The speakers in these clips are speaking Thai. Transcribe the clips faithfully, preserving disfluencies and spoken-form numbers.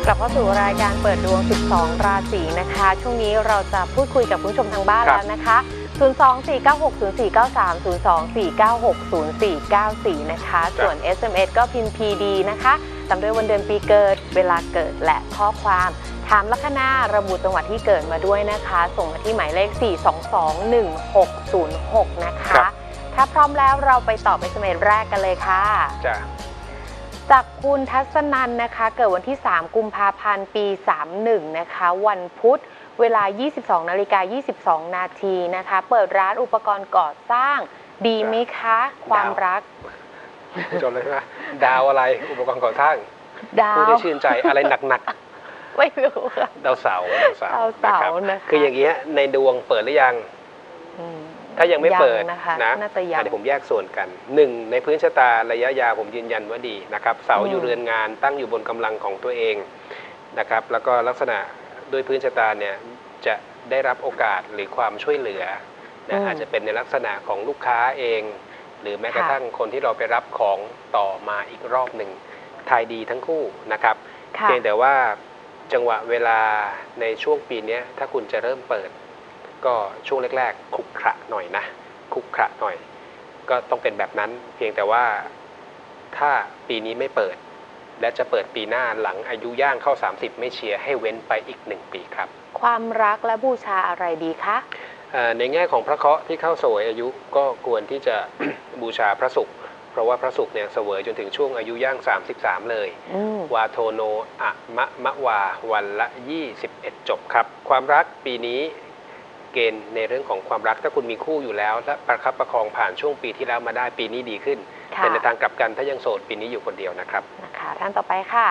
กลับเข้าสู่รายการเปิดดวง สิบสอง ราศีนะคะช่วงนี้เราจะพูดคุยกับคุณผู้ชมทางบ้านแล้วนะคะ ศูนย์ สอง สี่ เก้า หก ศูนย์ สี่ เก้า สาม ศูนย์ สอง สี่ เก้า หก ศูนย์ สี่ เก้า สี่ นะคะส่วน เอส เอ็ม เอส ก็พิมพ์ พี ดี นะคะตามด้วยวันเดือนปีเกิดเวลาเกิดและข้อความถามลัคนาระบุจังหวัดที่เกิดมาด้วยนะคะส่งมาที่หมายเลข สี่ สอง สอง หนึ่ง หก ศูนย์ หก นะคะถ้าพร้อมแล้วเราไปต่อ เอส เอ็ม เอส แรกกันเลยค่ะจ้ะจากคุณทัศนันนะคะเกิดวันที่สามกุมภาพันธ์ปีสามสิบเอ็ดนะคะวันพุธเวลา ยี่สิบสองนาฬิกายี่สิบสอง นาทีนะคะเปิดร้านอุปกรณ์ก่อสร้างดีไหมคะความรักจบเลยใช่ไหมดาวอะไรอุปกรณ์ก่อสร้างดาวผู้ได้ชื่นใจอะไรหนักๆไม่รู้ค่ะดาวเสาร์ดาวเสาร์นะคะคืออย่างเงี้ยในดวงเปิดหรือยังถ้ายังไม่เปิดนะเดี๋ยวผมแยกส่วนกันหนึ่งในพื้นชะตาระยะยาวผมยืนยันว่าดีนะครับเสาอยู่เรือนงานตั้งอยู่บนกำลังของตัวเองนะครับแล้วก็ลักษณะด้วยพื้นชะตาเนี่ยจะได้รับโอกาสหรือความช่วยเหลือนะอาจจะเป็นในลักษณะของลูกค้าเองหรือแม้กระทั่งคนที่เราไปรับของต่อมาอีกรอบหนึ่งทายดีทั้งคู่นะครับเพียงแต่ว่าจังหวะเวลาในช่วงปีนี้ถ้าคุณจะเริ่มเปิดก็ช่วงแรกๆคุกขระหน่อยนะคุกขระหน่อยก็ต้องเป็นแบบนั้นเพียงแต่ว่าถ้าปีนี้ไม่เปิดและจะเปิดปีหน้าหลังอายุย่างเข้าสามสิบไม่เชียร์ให้เว้นไปอีกหนึ่งปีครับความรักและบูชาอะไรดีคะในแง่ของพระเคราะห์ที่เข้าเสวยอายุก็ควรที่จะ บูชาพระศุกร์เพราะว่าพระศุกร์เนี่ยเสวยจนถึงช่วงอายุย่างสามสิบสามเลยวาโทโนอะมะมะวาวันละยี่สิบเอ็ดจบครับความรักปีนี้เกณฑ์ในเรื่องของความรักถ้าคุณมีคู่อยู่แล้วและประคับประคองผ่านช่วงปีที่แล้วมาได้ปีนี้ดีขึ้นแต่ในทางกลับกันถ้ายังโสดปีนี้อยู่คนเดียวนะครับนะคะท่านต่อไปค่ะ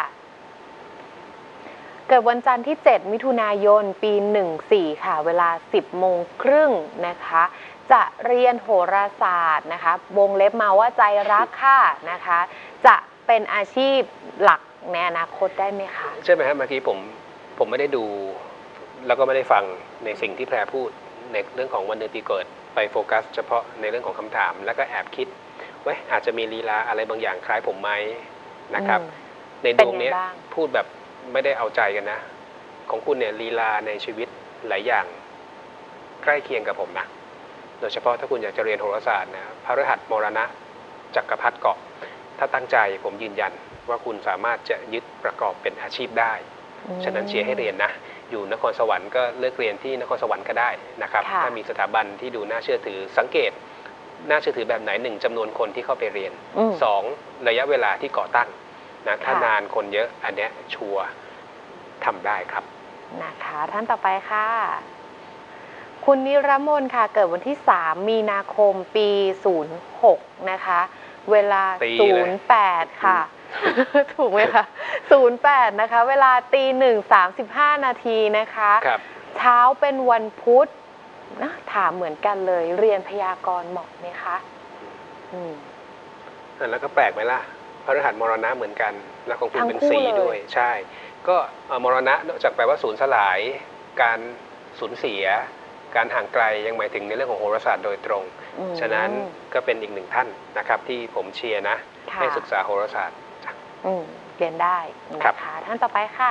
เกิดวันจันทร์ที่เจ็ดมิถุนายนปีหนึ่งสี่ค่ะเวลาสิบโมงครึ่งนะคะจะเรียนโหราศาสตร์นะคะวงเล็บมาว่าใจรักค่ะนะคะจะเป็นอาชีพหลักในอนาคตได้ไหมคะใช่ไหมครับเมื่อกี้ผมผมไม่ได้ดูแล้วก็ไม่ได้ฟังในสิ่งที่แพรพูดในเรื่องของวันเดือนปีเกิดไปโฟกัสเฉพาะในเรื่องของคำถามแล้วก็แอบคิดว่าอาจจะมีลีลาอะไรบางอย่างคล้ายผมไหมนะครับในดวงนี้พูดแบบไม่ได้เอาใจกันนะของคุณเนี่ยลีลาในชีวิตหลายอย่างใกล้เคียงกับผมนะโดยเฉพาะถ้าคุณอยากจะเรียนโหราศาสตร์นะพฤหัสมรณะจักรพรรดิเกาะถ้าตั้งใจผมยืนยันว่าคุณสามารถจะยึดประกอบเป็นอาชีพได้ฉะนั้นเชียร์ให้เรียนนะอยู่นครสวรรค์ก็เลือกเรียนที่นครสวรรค์ก็ได้นะครับถ้ามีสถาบันที่ดูน่าเชื่อถือสังเกตน่าเชื่อถือแบบไหนหนึ่งจำนวนคนที่เข้าไปเรียนสองระยะเวลาที่ก่อตั้งนะถ้านานคนเยอะอันเนี้ยชัวร์ทำได้ครับนะคะท่านต่อไปค่ะคุณนิรมนค่ะเกิดวันที่สามมีนาคมปีศูนย์หกนะคะเวลาศูนย์แปดค่ะถูกไหมคะศูนย์แปดนะคะเวลาตีหนึ่งสามสิบห้านาทีนะคะเช้าเป็นวันพุธนะถามเหมือนกันเลยเรียนพยากรณ์เหมาะไหมคะอืมแล้วก็แปลกไหมล่ะพฤหัสมรณะเหมือนกันแล้วของคุณเป็นสีด้วยใช่ก็มรณะนอกจากแปลว่าสูญสลายการสูญเสียการห่างไกลยังหมายถึงในเรื่องของโหราศาสตร์โดยตรงฉะนั้นก็เป็นอีกหนึ่งท่านนะครับที่ผมเชียร์นะให้ศึกษาโหราศาสตร์เรียนได้นะคะท่านต่อไปค่ะ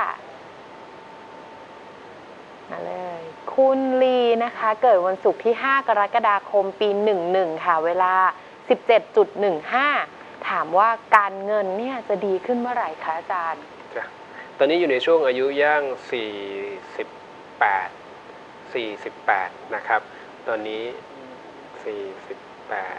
มาเลยคุณลีนะคะเกิดวันศุกร์ที่ห้ากรกฎาคมปีหนึ่งหนึ่งค่ะเวลา สิบเจ็ดจุดหนึ่งห้า ถามว่าการเงินเนี่ยจะดีขึ้นเมื่อไหร่คะอาจารย์ตอนนี้อยู่ในช่วงอายุย่างสี่สิบแปด สี่สิบแปดนะครับตอนนี้สี่สิบแปด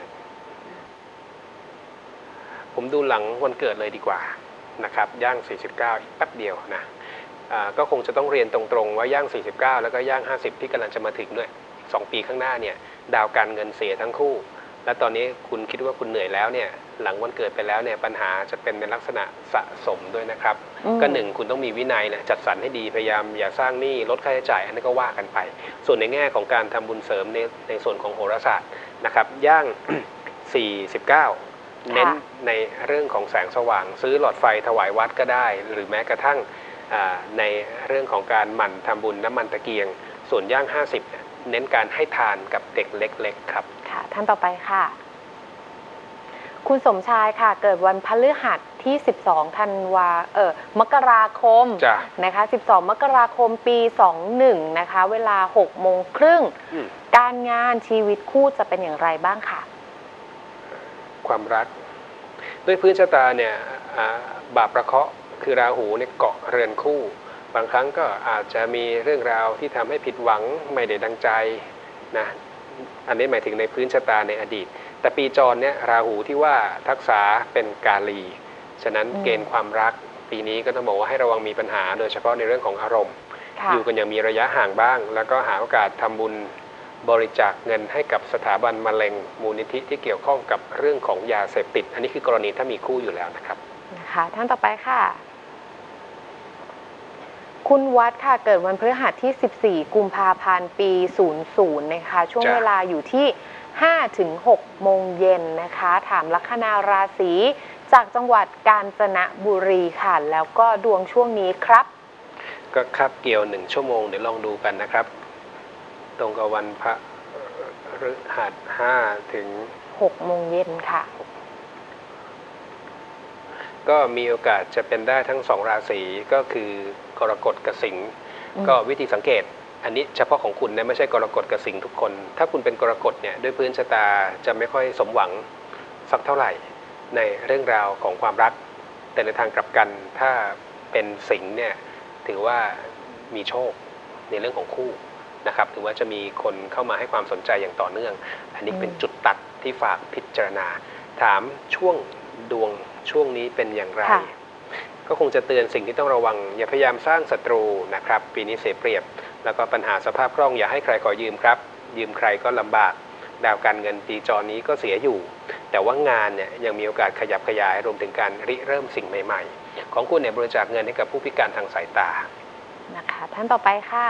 ผมดูหลังวันเกิดเลยดีกว่านะครับย่างสี่สิบเก้าอีกแป๊บเดียวนะก็คงจะต้องเรียนตรงๆว่าย่างสี่สิบเก้าแล้วก็ย่างห้าสิบที่กำลังจะมาถึงด้วยสองปีข้างหน้าเนี่ยดาวการเงินเสียทั้งคู่และตอนนี้คุณคิดว่าคุณเหนื่อยแล้วเนี่ยหลังวันเกิดไปแล้วเนี่ยปัญหาจะเป็นในลักษณะสะสมด้วยนะครับก็หนึ่งคุณต้องมีวินัยนะจัดสรรให้ดีพยายามอย่าสร้างหนี้ลดค่าใช้จ่ายอันนั้นก็ว่ากันไปส่วนในแง่ของการทำบุญเสริมในในส่วนของโหราศาสตร์นะครับย่างสี่สิบเก้าเน้นในเรื่องของแสงสว่างซื้อหลอดไฟถวายวัดก็ได้หรือแม้กระทั่งในเรื่องของการหมั่นทำบุญน้ำมันตะเกียงส่วนย่างห้าสิบเน้นการให้ทานกับเด็กเล็กๆครับค่ะท่านต่อไปค่ะคุณสมชายค่ะเกิดวันพฤหัสที่สิบสองธันวาเออมกราคมนะคะสิบสองมกราคมปีสองสิบเอ็ดนะคะเวลาหกโมงครึ่งการงานชีวิตคู่จะเป็นอย่างไรบ้างค่ะความรักด้วยพื้นชะตาเนี่ยบาปประเคราะห์คือราหูเนี่ยเกาะเรือนคู่บางครั้งก็อาจจะมีเรื่องราวที่ทำให้ผิดหวังไม่ได้ดังใจนะอันนี้หมายถึงในพื้นชะตาในอดีตแต่ปีจรเนี่ยราหูที่ว่าทักษะเป็นกาลีฉะนั้นเกณฑ์ความรักปีนี้ก็ต้องบอกว่าให้ระวังมีปัญหาโดยเฉพาะในเรื่องของอารมณ์อยู่กันอย่างมีระยะห่างบ้างแล้วก็หาโอกาสทำบุญบริจาคเงินให้กับสถาบันมะเร็งมูลนิธิที่เกี่ยวข้องกับเรื่องของยาเสพติดอันนี้คือกรณีถ้ามีคู่อยู่แล้วนะครับนะคะท่านต่อไปค่ะคุณวัดค่ะเกิดวันพฤหัสที่สิบสี่กุมภาพันธ์ปีศูนย์ศูนย์นะคะช่วงเวลาอยู่ที่ห้าถึงหกโมงเย็นนะคะถามลัคนาราศีจากจังหวัดกาญจนบุรีค่ะแล้วก็ดวงช่วงนี้ครับก็ครับเกี่ยวหนึ่งชั่วโมงเดี๋ยวลองดูกันนะครับตรงกับวันพระฤหัสห้าถึงหกโมงเย็นค่ะก็มีโอกาสจะเป็นได้ทั้งสองราศีก็คือกรกฎกับสิงห์ก็วิธีสังเกตอันนี้เฉพาะของคุณนะไม่ใช่กรกฎกับสิงห์ทุกคนถ้าคุณเป็นกรกฎเนี่ยด้วยพื้นชะตาจะไม่ค่อยสมหวังสักเท่าไหร่ในเรื่องราวของความรักแต่ในทางกลับกันถ้าเป็นสิงห์เนี่ยถือว่ามีโชคในเรื่องของคู่นะครับถือว่าจะมีคนเข้ามาให้ความสนใจอย่างต่อเนื่องอันนี้เป็นจุดตัดที่ฝากพิจารณาถามช่วงดวงช่วงนี้เป็นอย่างไรก็คงจะเตือนสิ่งที่ต้องระวังอย่าพยายามสร้างศัตรูนะครับปีนี้เสียเปรียบแล้วก็ปัญหาสภาพคล่องอย่าให้ใครขอยืมครับยืมใครก็ลำบากดาวการเงินปีจรนี้ก็เสียอยู่แต่ว่างานเนี่ยยังมีโอกาสขยับขยายรวมถึงการริเริ่มสิ่งใหม่ๆของคุณเนี่ยบริจาคเงินให้กับผู้พิการทางสายตานะคะท่านต่อไปค่ะ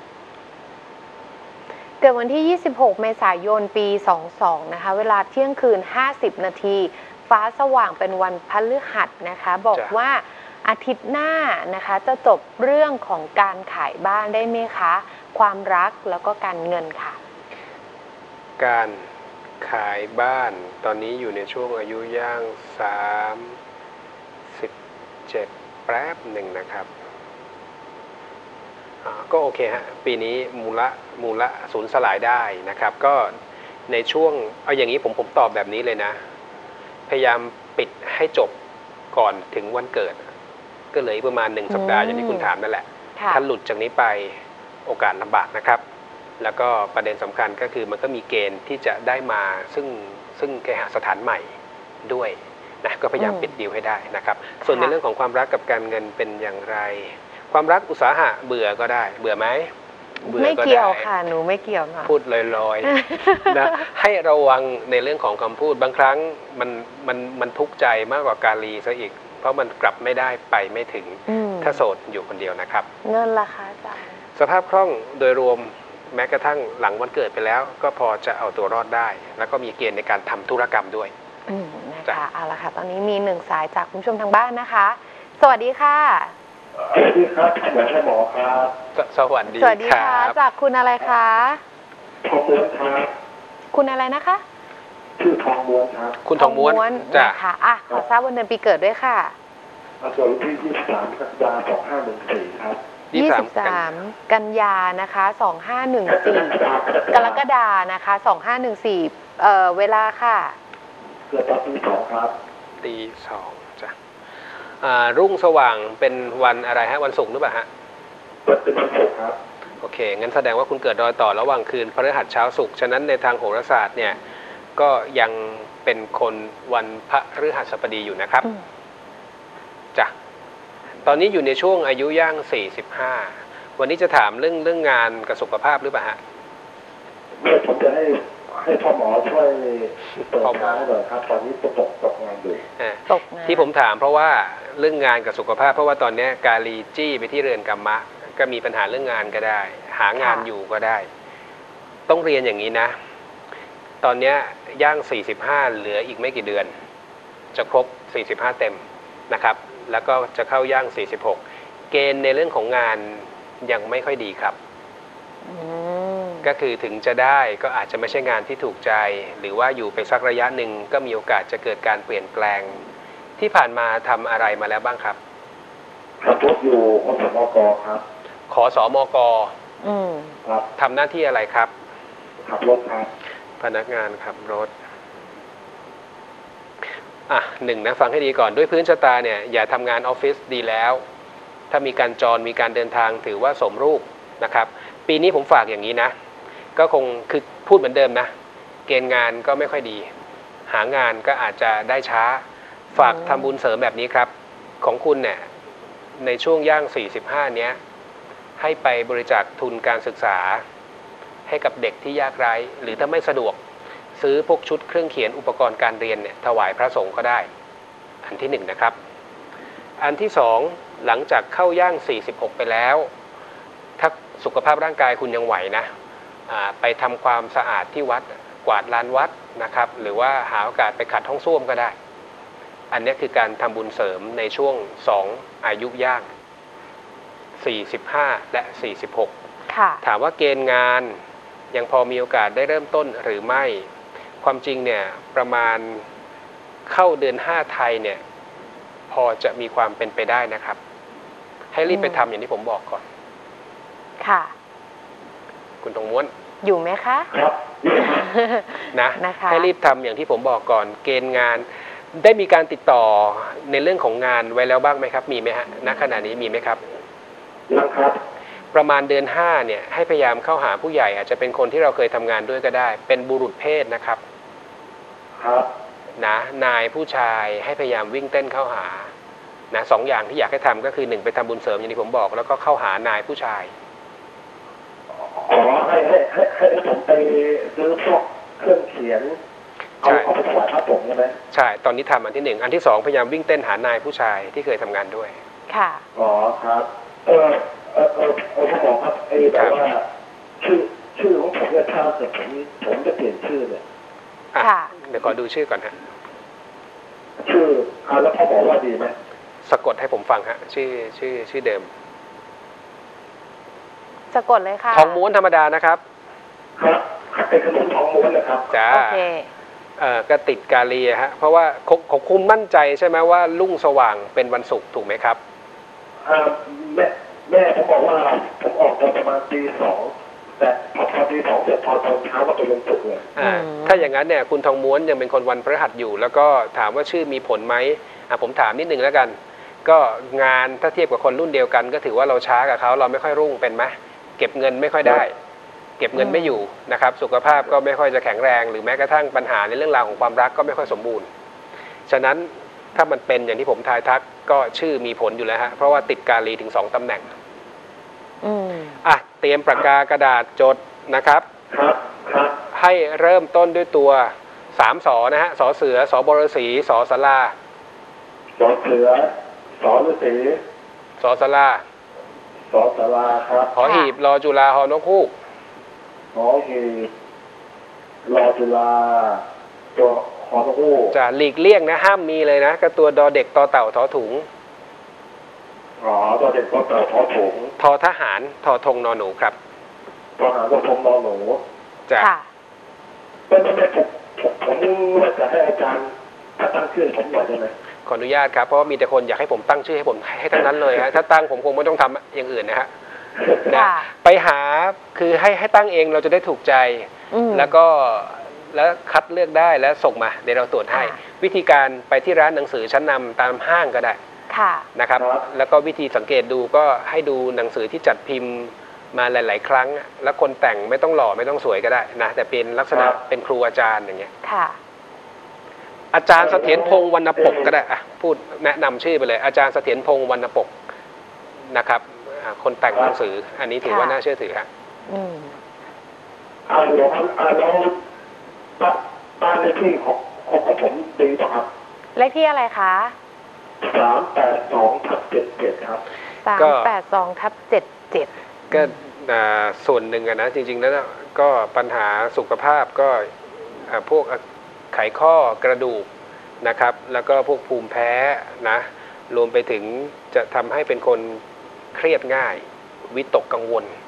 เกิดวันที่ยี่สิบหกเมษายนปีสองสิบสองนะคะเวลาเที่ยงคืนห้าสิบนาทีฟ้าสว่างเป็นวันพฤหัสนะคะบอกว่าอาทิตย์หน้านะคะจะจบเรื่องของการขายบ้านได้ไหมคะความรักแล้วก็การเงินค่ะการขายบ้านตอนนี้อยู่ในช่วงอายุย่างสามสิบเจ็ดแป๊บหนึ่งนะครับก็โอเคฮะปีนี้มูลมูลสูญสลายได้นะครับก็ในช่วงเอาอย่างนี้ผมผมตอบแบบนี้เลยนะพยายามปิดให้จบก่อนถึงวันเกิดก็เหลือประมาณหนึ่งสัปดาห์อย่างที่คุณถามนั่นแหละถ้าหลุดจากนี้ไปโอกาสลำบากนะครับแล้วก็ประเด็นสำคัญก็คือมันก็มีเกณฑ์ที่จะได้มาซึ่งซึ่งเคหสถานใหม่ด้วยนะก็พยายามปิดดีลให้ได้นะครับส่วนในเรื่องของความรักกับการเงินเป็นอย่างไรความรักอุตสาหะเบื่อก็ได้เบื่อไหมไม่เกี่ยวค่ะหนูไม่เกี่ยวนะพูดลอยๆนะให้ระวังในเรื่องของคำพูดบางครั้งมันมันมันทุกข์ใจมากกว่าการีซะอีกเพราะมันกลับไม่ได้ไปไม่ถึงถ้าโสดอยู่คนเดียวนะครับเงินราคาจ่ายสภาพคล่องโดยรวมแม้กระทั่งหลังวันเกิดไปแล้วก็พอจะเอาตัวรอดได้แล้วก็มีเกณฑ์ในการทำธุรกรรมด้วยอืมนะคะเอาละค่ะตอนนี้มีหนึ่งสายจากคุณผู้ชมทางบ้านนะคะสวัสดีค่ะสวัสดีครับหมอหมอครับสวัสดีสวัสดีค่ะจากคุณอะไรคะทองม้วนครับคุณอะไรนะคะชื่อทองม้วนครับคุณทองม้วนจ้ะค่ะอ่ะขอทราบวันเดือนปีเกิดด้วยค่ะเกิดวันที่ยี่สิบสามกันยาสองห้าหนึ่งสี่ครับยี่สิบสามกันยานะคะสองห้าหนึ่งสี่กรกฎานะคะสองห้าหนึ่งสี่เอ่อเวลาค่ะเกิดตอนตีสองครับตีสองจ้ะรุ่งสว่างเป็นวันอะไรฮะวันศุกร์หรือเปล่าฮะเป็นวันศุกร์ครับโอเคงั้นแสดงว่าคุณเกิดรอยต่อระหว่างคืนพฤหัสเช้าศุกร์ฉะนั้นในทางโหราศาสตร์เนี่ยก็ยังเป็นคนวันพฤหัสบดีอยู่นะครับจ้ะตอนนี้อยู่ในช่วงอายุย่างสี่สิบห้าวันนี้จะถามเรื่องเรื่องงานกับสุขภาพหรือเปล่าฮะเมื่อผมจะให้ให้พ่อหมอช่วยเปิดทางให้หน่อยครับตอนนี้ตกตกงานอยู่ตกงานที่ผมถามเพราะว่าเรื่องงานกับสุขภาพเพราะว่าตอนนี้กาลีจี้ไปที่เรือนกรรมะก็มีปัญหาเรื่องงานก็ได้หางานอยู่ก็ได้ต้องเรียนอย่างนี้นะตอนนี้ย่างสี่สิบห้าเหลืออีกไม่กี่เดือนจะครบสี่สิบห้าเต็มนะครับแล้วก็จะเข้าย่างสี่สิบหกเกณฑ์ในเรื่องของงานยังไม่ค่อยดีครับก็คือถึงจะได้ก็อาจจะไม่ใช่งานที่ถูกใจ หรือว่าอยู่ไปสักระยะหนึ่งก็มีโอกาสจะเกิดการเปลี่ยนแปลงที่ผ่านมาทำอะไรมาแล้วบ้างครับขับรถอยู่ขสมกครับขอสมกอืมครับทำหน้าที่อะไรครับขับรถครับพนักงานขับรถอ่ะหนึ่งนะฟังให้ดีก่อนด้วยพื้นชะตาเนี่ยอย่าทำงานออฟฟิศดีแล้วถ้ามีการจรมีการเดินทางถือว่าสมรูปนะครับปีนี้ผมฝากอย่างนี้นะก็คงคือพูดเหมือนเดิมนะเกณฑ์งานก็ไม่ค่อยดีหางานก็อาจจะได้ช้าฝากทำบุญเสริมแบบนี้ครับของคุณเนี่ยในช่วงย่างสี่สิบห้าเนี้ยให้ไปบริจาคทุนการศึกษาให้กับเด็กที่ยากไร้หรือถ้าไม่สะดวกซื้อพวกชุดเครื่องเขียนอุปกรณ์การเรียนเนี่ยถวายพระสงฆ์ก็ได้อันที่หนึ่งนะครับอันที่สองหลังจากเข้าย่างสี่สิบหกไปแล้วถ้าสุขภาพร่างกายคุณยังไหวนะไปทำความสะอาดที่วัดกวาดลานวัดนะครับหรือว่าหาโอกาสไปขัดห้องส้วมก็ได้อันนี้คือการทำบุญเสริมในช่วงสองอายุย่างสี่สิบห้าและสี่สิบหกถามว่าเกณฑ์งานยังพอมีโอกาสได้เริ่มต้นหรือไม่ความจริงเนี่ยประมาณเข้าเดือนห้าไทยเนี่ยพอจะมีความเป็นไปได้นะครับให้รีบไปทำอย่างที่ผมบอกก่อนค่ะคุณตงม้วนอยู่ไหมคะครับนะให้รีบทำอย่างที่ผมบอกก่อนเกณฑ์งานได้มีการติดต่อในเรื่องของงานไว้แล้วบ้างไหมครับมีไหมฮะณขณะนี้มีไหมครับยังครับประมาณเดือนห้าเนี่ยให้พยายามเข้าหาผู้ใหญ่อาจจะเป็นคนที่เราเคยทำงานด้วยก็ได้เป็นบุรุษเพศนะครับครับนะนายผู้ชายให้พยายามวิ่งเต้นเข้าหานะสองอย่างที่อยากให้ทำก็คือหนึ่งไปทำบุญเสริมอย่างที่ผมบอกแล้วก็เข้าหานายผู้ชายอ๋อให้ให้ให้ให้ผมไปซื้อพวกเครื่องเขียนเอาเอาไปถวายพระสงฆ์ใช่ไหมใช่ตอนนี้ทำอันที่หนึ่งอันที่สองพยายามวิ่งเต้นหานายผู้ชายที่เคยทำงานด้วยค่ะอ๋อครับเออเออเออเออผมบอกครับไอ้แบบว่าชื่อชื่อของผมเนี่ยถ้าแต่ผมผมจะเปลี่ยนชื่อเนี่ยค่ะเดี๋ยวขอดูชื่อก่อนฮะชื่ออ่าแล้วพ่อบอกว่าดีไหมสะกดให้ผมฟังฮะชื่อชื่อชื่อเดิมสะกดเลยค่ะทองม้วนธรรมดานะครับครับเป็นขนมทองม้วนนะครับจ้าโอเคเอ่อก็ติดกาลีฮะเพราะว่าของคุณมั่นใจใช่ไหมว่ารุ่งสว่างเป็นวันศุกร์ถูกไหมครับอ่าแม่แม่ผมบอกว่าผมออกตอนประมาณตีสองแต่พอพอตีสองเสร็จพอตอนเช้าก็ไปลงศุกร์เลยอ่าถ้าอย่างนั้นเนี่ยคุณทองม้วนยังเป็นคนวันพฤหัสอยู่แล้วก็ถามว่าชื่อมีผลไหมอ่ะผมถามนิดนึงแล้วกันก็งานถ้าเทียบกับคนรุ่นเดียวกันก็ถือว่าเราช้ากับเขาเราไม่ค่อยรุ่งเป็นไหมเก็บเงินไม่ค่อยได้เก็บเงินไม่อยู่นะครับสุขภาพก็ไม่ค่อยจะแข็งแรงหรือแม้กระทั่งปัญหาในเรื่องราวของความรักก็ไม่ค่อยสมบูรณ์ฉะนั้นถ้ามันเป็นอย่างที่ผมทายทักก็ชื่อมีผลอยู่แล้วฮะเพราะว่าติดกาลีถึงสองตำแหน่งอืมอ่ะเตรียมปากกากระดาษจดนะครับครับครับให้เริ่มต้นด้วยตัวสามสอนะฮะสอเสือสอบรสีสอสลาสอเสือสอฤาษีสอสลาสอสลาครับหอหีบรอจุฬาหอนกฮูกหอหีบรอจุฬาตัวหอนกฮูกจะหลีกเลี่ยงนะห้ามมีเลยนะก็ตัวดอเด็กตอเต่าทอถุงอ๋อดอเด็กตอเต่าทอถุงทอทหารทอธงนอหนูครับทอทหารทอธงนอหนูจ้ะเป็นไม่ผมผมว่าจะให้อาจารย์ถ้าตั้งชื่อผมหน่อยได้ไหมขออนุญาตครับเพราะว่ามีแต่คนอยากให้ผมตั้งชื่อให้ผมให้ทั้งนั้นเลยฮะถ้าตั้งผมคงไม่ต้องทำอย่างอื่นนะฮะนะไปหาคือให้ให้ตั้งเองเราจะได้ถูกใจแล้วก็แล้วคัดเลือกได้แล้วส่งมาเดี๋ยวเราตรวจให้วิธีการไปที่ร้านหนังสือชั้นนำตามห้างก็ได้นะครับแล้วก็วิธีสังเกตดูก็ให้ดูหนังสือที่จัดพิมพ์มาหลายๆครั้งแล้วคนแต่งไม่ต้องหล่อไม่ต้องสวยก็ได้นะแต่เป็นลักษณะเป็นครูอาจารย์อย่างเงี้ยอาจารย์เสถียรพงษ์วรรณปกก็ได้อะพูดแนะนำชื่อไปเลยอาจารย์เสถียรพงษ์วรรณปกนะครับคนแต่งหนังสืออันนี้ถือว่าน่าเชื่อถือครับอืมอ่าหลวงอ่าน้องบ้านเลขที่ของของผมดีป่ะครับเลขที่อะไรคะสามแปดสองทับเจ็ดเจ็ดครับสามแปดสองทับเจ็ดเจ็ดก็ส่วนหนึ่งนะจริงๆแล้วก็ปัญหาสุขภาพก็พวกไขข้อกระดูกนะครับแล้วก็พวกภูมิแพ้นะรวมไปถึงจะทำให้เป็นคนเครียดง่ายวิตกกังวล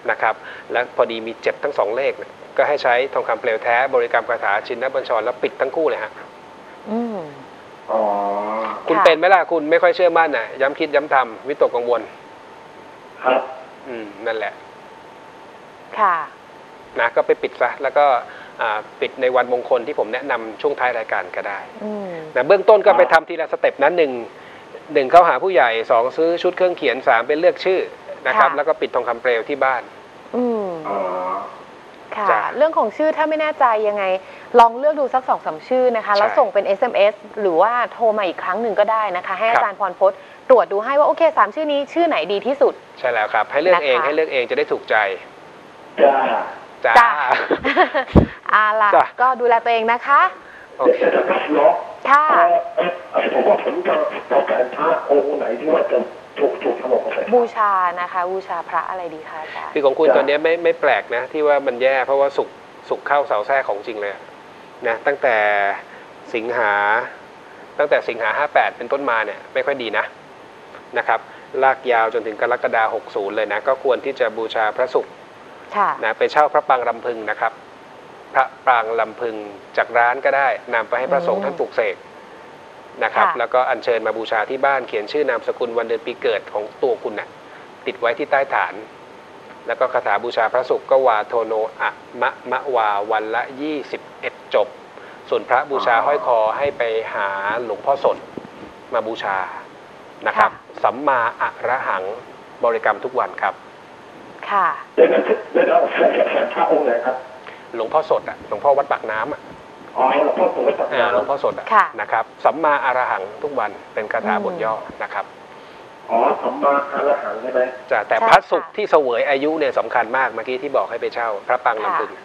นะครับและพอดีมีเจ็บทั้งสองเลขเนี่ยก็ให้ใช้ทองคำเปลวแท้บริกรรมคาถาชินบัญชรแล้วปิดทั้งคู่เลยฮะอืมอ๋อคุณค่ะเป็นไหมล่ะคุณไม่ค่อยเชื่อมั่นน่ะย้ำคิดย้ำทำวิตกกังวลครับอืมนั่นแหละค่ะนะก็ไปปิดซะแล้วก็อ่าปิดในวันมงคลที่ผมแนะนำช่วงท้ายรายการก็ได้อืมนะเบื้องต้นก็ไปทำทีละสเต็ปนั้นหนึ่งหนึ่งเข้าหาผู้ใหญ่สองซื้อชุดเครื่องเขียนสามเป็นเลือกชื่อนะครับค่ะแล้วก็ปิดทองคำเปลวที่บ้านอืมอ๋อค่ะจ้ะเรื่องของชื่อถ้าไม่แน่ใจยังไง ลองเลือกดูสักสองสามชื่อนะคะ แล้วใช่ส่งเป็น เอส เอ็ม เอส หรือว่าโทรมาอีกครั้งหนึ่งก็ได้นะคะ ให้ครับอาจารย์พรพจน์ตรวจดูให้ว่าโอเคสามชื่อนี้ชื่อไหนดีที่สุดใช่แล้วครับ ให้เลือกเองนะคะให้เลือกเองจะได้ถูกใจจ้าจ้าจ้า อาล่ะจ้ะก็ดูแลตัวเองนะคะโอเคเดี๋ยวจะเนาะค่ะเอ่อเอ่อเอ่อผมว่าผมจะต้องการพระองค์ไหนที่ว่าจะถูกถูกถลกออกไปบูชานะคะ บูชาพระอะไรดีคะอาจารย์คือของคุณตอนนี้ไม่ไม่แปลกนะที่ว่ามันแย่เพราะว่าสุกสุกเข้าเสาแทรกของจริงเลยนะตั้งแต่สิงหาตั้งแต่สิงหาห้าแปดเป็นต้นมาเนี่ยไม่ค่อยดีนะนะครับลากยาวจนถึงกรกฎาคมหกสิบเลยนะก็ควรที่จะบูชาพระศุกร์ค่ะนะไปเช่าพระปรางลำพึงนะครับ พระปรางลำพึงจากร้านก็ได้นำไปให้พระสงฆ์ท่านปลุกเสกนะครับค่ะแล้วก็อัญเชิญมาบูชาที่บ้านเขียนชื่อนามสกุลวันเดือนปีเกิดของตัวคุณนะ่ะติดไว้ที่ใต้ฐาน แล้วก็คาถาบูชาพระศุกร์ก็วาโทโนอะมะมะวาวันละยี่สิบเอ็ดจบ ส่วนพระบูชาห้อยคอให้ไปหาหลวงพ่อสดมาบูชานะครับ สัมมาอะระหังบริกรรมทุกวันครับค่ะเดี๋ยวนะเดี๋ยวนะแสนแสนพระองค์ไหนครับหลวงพ่อสดอ่ะหลวงพ่อวัดปากน้ำอ่ะอ๋อหลวงพ่อโสดตัดอ่าหลวงพ่อสดอะค่ะนะครับสัมมาอรหังทุกวันเป็นคาถาอืมบทย่อนะครับอ๋อสัมมาอรหังใช่ไหมจะแต่ใช่พระศุกร์ค่ะที่เสวยอายุเนี่ยสำคัญมากเมื่อกี้ที่บอกให้ไปเช่า พระปรางลำพึง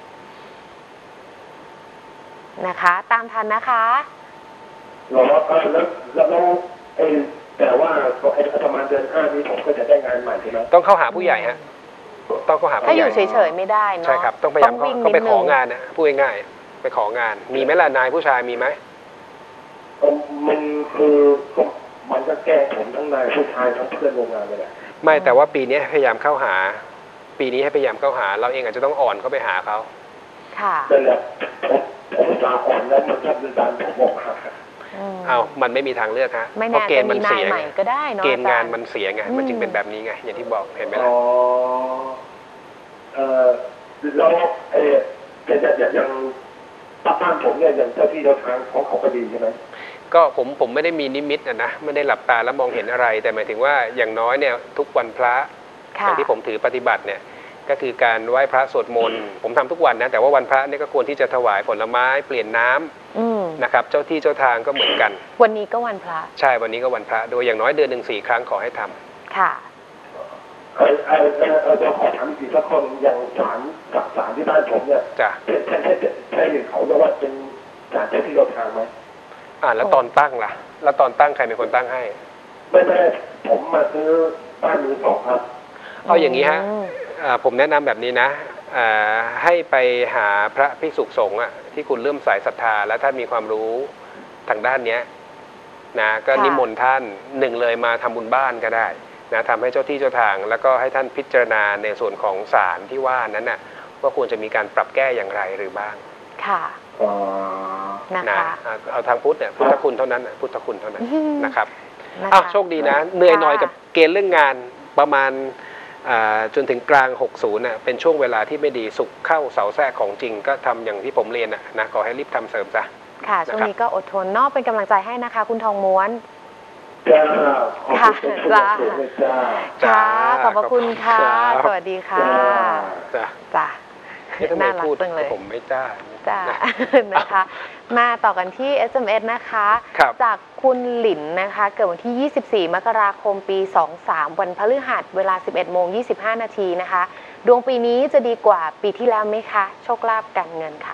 นะคะ ตามทันนะคะเหรอเออแล้วแล้วแล้วไอ้แต่ว่าไอ้ประมาณเดือนห้านี้ผมก็จะได้งานใหม่ใช่ไหมต้องเข้าหาผู้ใหญ่ฮะต้องเข้าหาถ้าผู้อใหญ่ยู่เฉยๆไม่ได้เนาะใช่ครับต้องพยายามวิ่งก็ไปนิดขนึองานนะพูดง่ายๆไปของาน มีไหมล่ะนายผู้ชายมีไหมเออมันคือก็มันก็แก้ผมทั้งนายผู้ชายทั้งเพื่อนโรงงานเลยแหละไม่แต่ว่าปีนี้พยายามเข้าหา ปีนี้ให้พยายามเข้าหา เราเองอาจจะต้องอ่อนเข้าไปหาเขาค่ะนั่นแหละผมผมสาอ่อนแล้วมันก็ดันผมออกมาอืมเอามันไม่มีทางเลือกฮะไม่เพราะแน่เกจะณฑ์มัมีนนาเสียยใหไงม่ก็ได้เนาะเกณฑ์งานอจรย์มันเสียไงมันจึงเป็นแบบนี้ไงอย่างที่บอกเห็นไหมอ๋ล่ะอเออแล้วเออแต่แต่แต่ยังป้าบ้านผมเนี่ยยังเจ้าที่เจ้าทางของเขาก็ดีใช่ไหมก็ผมผมไม่ได้มีนิมิตอะนะไม่ได้หลับตาแล้วมองเห็นอะไร แต่หมายถึงว่าอย่างน้อยเนี่ยทุกวันพระอค่ะย่างที่ผมถือปฏิบัติเนี่ยก็คือการไหว้พระสวดมนต์ผมทำทุกวันนะแต่ว่าวันพระเนี่ยก็ควรที่จะถวายผลไม้เปลี่ยนน้ำอืมนะครับเจ้าที่เจ้าทางก็เหมือนกันวันนี้ก็วันพระใช่วันนี้ก็วันพระโดยอย่างน้อยเดือนหนึ่งสี่ครั้งขอให้ทำค่ะเออเออเออเออเดี๋ยวขอถามอีกสักคนอย่างศาลกับศาลที่บ้านผมเนี่ยจ้ะใช่ใช่ใช่ใช่เขาเรียกว่าเป็นศาลเจ้าที่เจ้าทางไหมอ่าแล้วตอนตั้งล่ะ แล้วตอนตั้งใครเป็นคนตั้งให้ไม่ไม่ผมมาซื้อบ้านมือสองครับเอาอย่างนี้ฮะอืมอ่าผมแนะนำแบบนี้นะอ่าให้ไปหาพระภิกษุสงฆ์อะที่คุณเริ่อมสายศรัทธาและท่านมีความรู้ทางด้านเนี้ยนะก็ค่ะนิมนต์ท่านหนึ่งเลยมาทำบุญบ้านก็ได้นะทำให้เจ้าที่เจ้าทาง แล้วก็ให้ท่านพิจารณาในส่วนของศาลที่ว่านั้นน่ะว่าควรจะมีการปรับแก้อย่างไรหรือบ้างค่ะอ๋อนะนะคะ อ่าเอาทางพุทธเนี่ยพุทธคุณเท่านั้นน่ะพุทธคุณเท่านั้นอืมนะครับนะคะอ้าวโชคดีนะเหนื่อยหน่อยค่ะกับเกณฑ์เรื่องงานประมาณอ่าจนถึงกลาง หกสิบน่ะเป็นช่วงเวลาที่ไม่ดีสุขเข้าเสาแทรกของจริงก็ทำอย่างที่ผมเรียนน่ะนะขอให้รีบทำเสริมซะค่ะ ช่วงนี้ก็อดทนเนอกเป็นกำลังใจให้นะคะ คุณทองม้วนจ้าขอบคุณทุกจ้าคนเลยจ้าจ้าค่ะ ขอบพระคุณค่ะขอบคุณครับสวัสดีค่ะจ้ะจ้ะเอ๊ะทำไมน่ารักพูดจังเลยผมไม่จ้าจ้านะนะคะ มาต่อกันที่ เอส เอ็ม เอส นะคะครับจากคุณหลินนะคะ เกิดวันที่ ยี่สิบสี่ มกราคม ปี สองสาม วันพฤหัส เวลา สิบเอ็ดโมงยี่สิบห้า นาทีนะคะ ดวงปีนี้จะดีกว่าปีที่แล้วไหมคะ โชคลาภการเงินค่ะ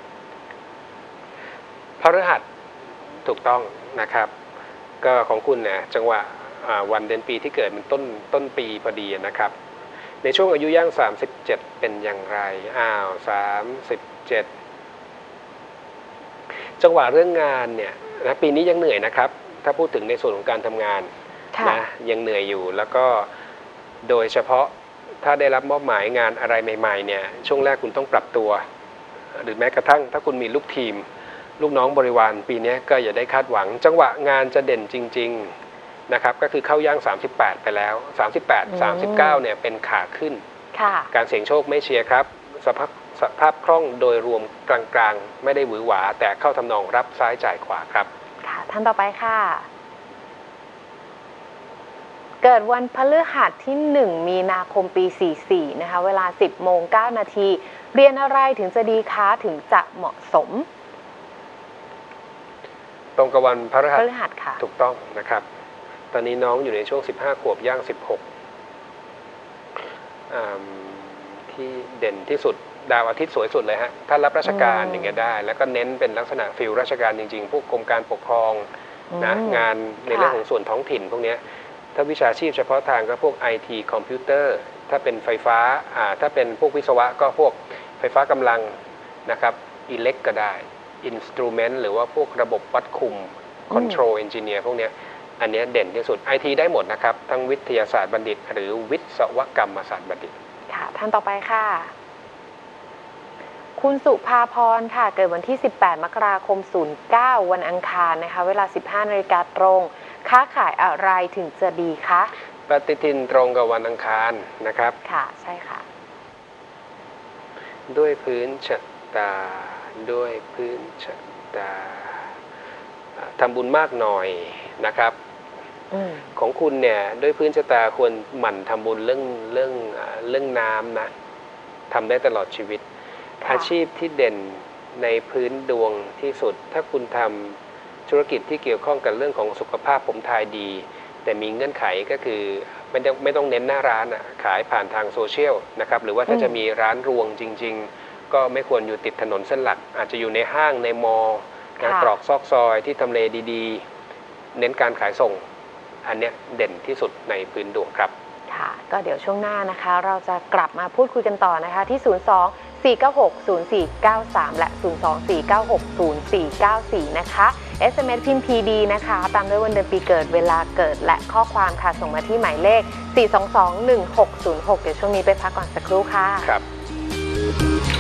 พฤหัสถูกต้องนะครับ ก็ของคุณเนี่ยจังหวะอ่าวันเดือนปีที่เกิดมันต้นต้นปีพอดีนะครับ ในช่วงอายุย่างสามสิบเจ็ดเป็นอย่างไรอ้าวสามสิบเจ็ดจังหวะเรื่องงานเนี่ยนะปีนี้ยังเหนื่อยนะครับ ถ้าพูดถึงในส่วนของการทำงานค่ะนะยังเหนื่อยอยู่แล้วก็โดยเฉพาะถ้าได้รับมอบหมายงานอะไรใหม่ๆเนี่ยช่วงแรกคุณต้องปรับตัวหรือแม้กระทั่งถ้าคุณมีลูกทีมลูกน้องบริวารปีนี้ก็อย่าได้คาดหวังจังหวะงานจะเด่นจริงๆนะครับก็คือเข้าย่างสามสิบแปดไปแล้วสามสิบแปด สามสิบเก้าเนี่ยเป็นขาขึ้นการเสี่ยงโชคไม่เชียร์ครับสภาพสภาพคล่องโดยรวมกลางๆไม่ได้หวือหวาแต่เข้าทำนองรับซ้ายจ่ายขวาครับค่ะท่านต่อไปค่ะเกิดวันพฤหัสที่หนึ่งมีนาคมปีสี่สี่นะคะเวลาสิบโมงเก้านาทีเรียนอะไรถึงจะดีคะถึงจะเหมาะสมตรงกับวันพฤหัสพฤหัสค่ะถูกต้องนะครับตอนนี้น้องอยู่ในช่วงสิบห้าขวบย่างสิบหกที่เด่นที่สุดดาวอาทิตย์สวยสุดเลยฮะถ้ารับราชการอย่างเงี้ยได้แล้วก็เน้นเป็นลักษณะฟิลราชการจริงๆพวกกรมการปกครองนะงานในเรื่องของส่วนท้องถิ่นพวกนี้ถ้าวิชาชีพเฉพาะทางก็พวก ไอ ที คอมพิวเตอร์ถ้าเป็นไฟฟ้าอ่าถ้าเป็นพวกวิศวะก็พวกไฟฟ้ากำลังนะครับอิเล็กก็ได้อินสตรูเมนต์หรือว่าพวกระบบวัดคุมคอนโทรลเอนจิเนียร์พวกนี้อันนี้เด่นที่สุด ไอ ที ได้หมดนะครับทั้งวิทยาศาสตร์บัณฑิตหรือวิศวกรรมศาสตร์บัณฑิตค่ะท่านต่อไปค่ะคุณสุภาพรค่ะเกิดวันที่สิบแปดมกราคมศูนย์เก้าวันอังคารนะคะเวลาสิบห้านาฬิกาตรงค้าขายอะไรถึงจะดีคะปฏิทินตรงกับวันอังคารนะครับค่ะใช่ค่ะด้วยพื้นชะตาด้วยพื้นชะตาทำบุญมากหน่อยนะครับของคุณเนี่ยด้วยพื้นชะตาควรหมั่นทำบุญเรื่องเรื่องเรื่องน้ำนะทำได้ตลอดชีวิตอาชีพที่เด่นในพื้นดวงที่สุดถ้าคุณทำธุรกิจที่เกี่ยวข้องกับเรื่องของสุขภาพผมทายดีแต่มีเงื่อนไขก็คือไม่ต้องไม่ต้องเน้นหน้าร้านอ่ะขายผ่านทางโซเชียลนะครับหรือว่าถ้าจะมีร้านรวงจริงๆก็ไม่ควรอยู่ติดถนนเส้นหลักอาจจะอยู่ในห้างในมอลล์ตรอกซอกซอยที่ทำเลดีๆเน้นการขายส่งอันนี้เด่นที่สุดในพื้นดวงครับค่ะก็เดี๋ยวช่วงหน้านะคะเราจะกลับมาพูดคุยกันต่อนะคะที่ศูนย์ สอง สี่ เก้า หก ศูนย์ สี่ เก้า สามและศูนย์ สอง สี่ เก้า หก ศูนย์ สี่ เก้า สี่นะคะ เอส เอ็ม เอส พิมพ์ พี ดี นะคะตามด้วยวันเดือนปีเกิดเวลาเกิดและข้อความค่ะส่งมาที่หมายเลขสี่ สอง สอง หนึ่ง หก ศูนย์ หกเดี๋ยวช่วงนี้ไปพักก่อนสักครู่ค่ะครับ